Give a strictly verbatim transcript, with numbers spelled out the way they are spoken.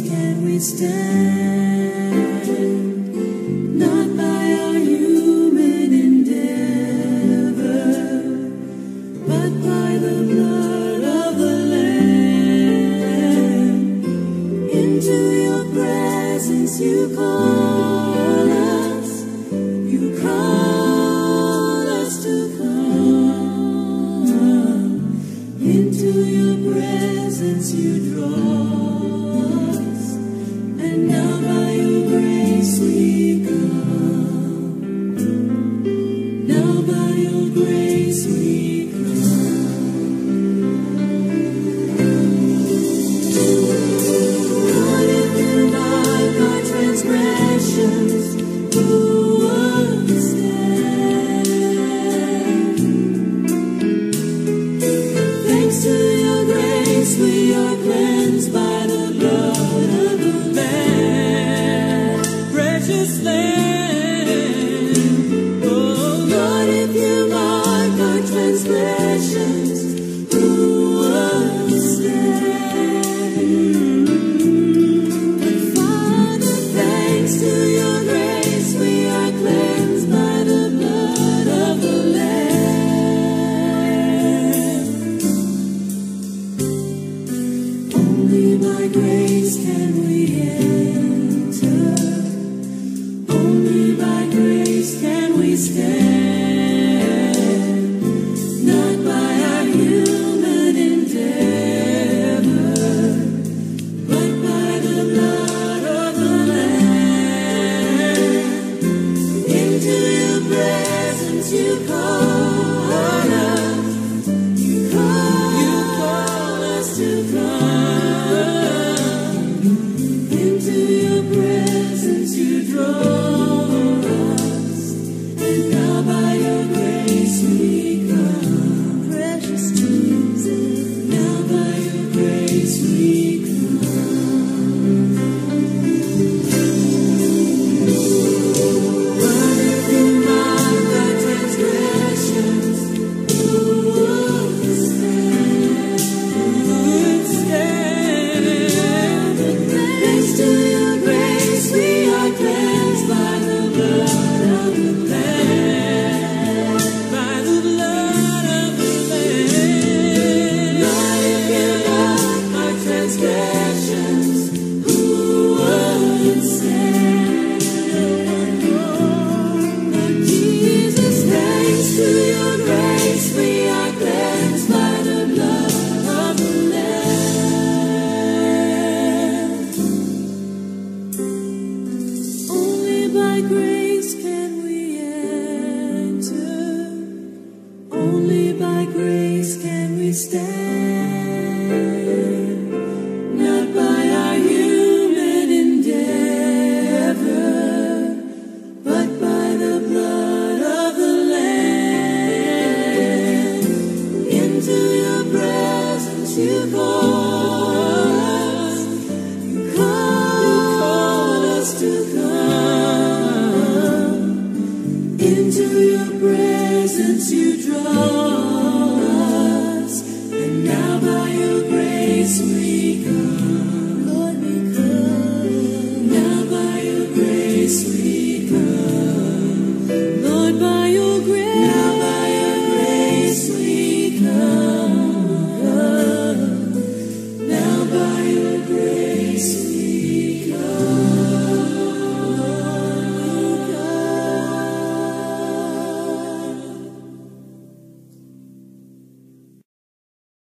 can we stand, not by our human endeavor, but by the blood of the Lamb. Into your presence you call us, you call us to come. Into your presence you draw us, and now by your grace we come. Now by your grace we transgressions, who would stand? Thanks to your grace, we are cleansed by the blood of the Lamb, precious Lamb. Oh Lord, if you mark our transgressions, who would stand? To your grace we are cleansed by the blood of the Lamb. Only by grace can we enter, only by grace can we stand, not by our human endeavor, but by the blood of the Lamb. Into your presence you call us, you call, you call us to come. Into your presence you draw us, and now by your grace we come. Precious Jesus, now by your grace we come. Only by grace can we stand, not by our human endeavor, but by the blood of the Lamb. Into your presence you call us, you call, you call us to come. Into your presence you draw